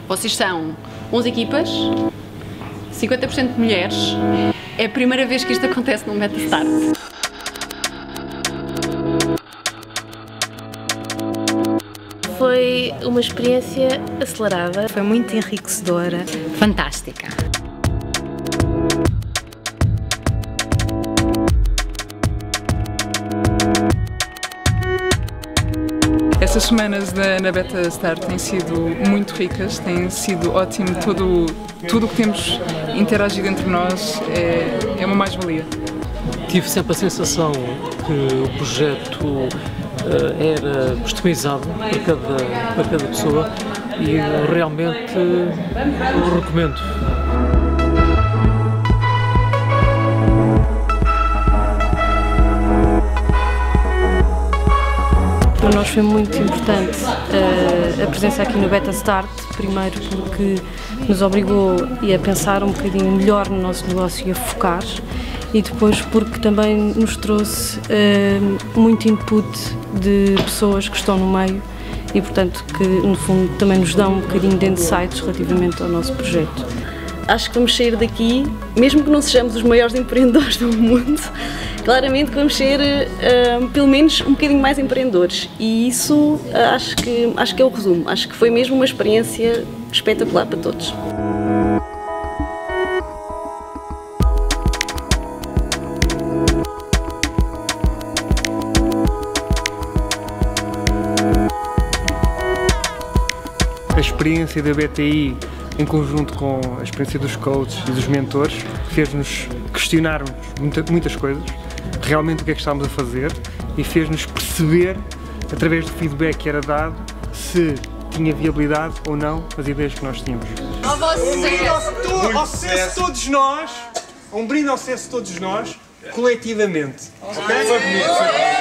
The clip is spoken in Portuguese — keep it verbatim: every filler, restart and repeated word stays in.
Vocês são onze equipas, cinquenta por cento de mulheres. É a primeira vez que isto acontece num Beta Start. Foi uma experiência acelerada. Foi muito enriquecedora. Fantástica. Essas semanas na, na Beta Start têm sido muito ricas, tem sido ótimo, todo, tudo o que temos interagido entre nós é, é uma mais-valia. Tive sempre a sensação que o projeto uh, era customizado para cada, para cada pessoa e uh, realmente uh, o recomendo. Para nós foi muito importante uh, a presença aqui no Beta Start, primeiro porque nos obrigou a pensar um bocadinho melhor no nosso negócio e a focar, e depois porque também nos trouxe uh, muito input de pessoas que estão no meio e, portanto, que no fundo também nos dão um bocadinho de insights relativamente ao nosso projeto. Acho que vamos sair daqui, mesmo que não sejamos os maiores empreendedores do mundo, claramente que vamos ser uh, pelo menos um bocadinho mais empreendedores, e isso uh, acho que, acho que é o resumo. Acho que foi mesmo uma experiência espetacular para todos. A experiência da B T I, em conjunto com a experiência dos coaches e dos mentores, fez-nos questionarmos muita, muitas coisas, realmente o que é que estávamos a fazer, e fez-nos perceber, através do feedback que era dado, se tinha viabilidade ou não as ideias que nós tínhamos. Oh, você. Um brinde ao, ao sucesso de todos nós, um brinde ao sucesso de todos nós, coletivamente. Okay? Foi bonito.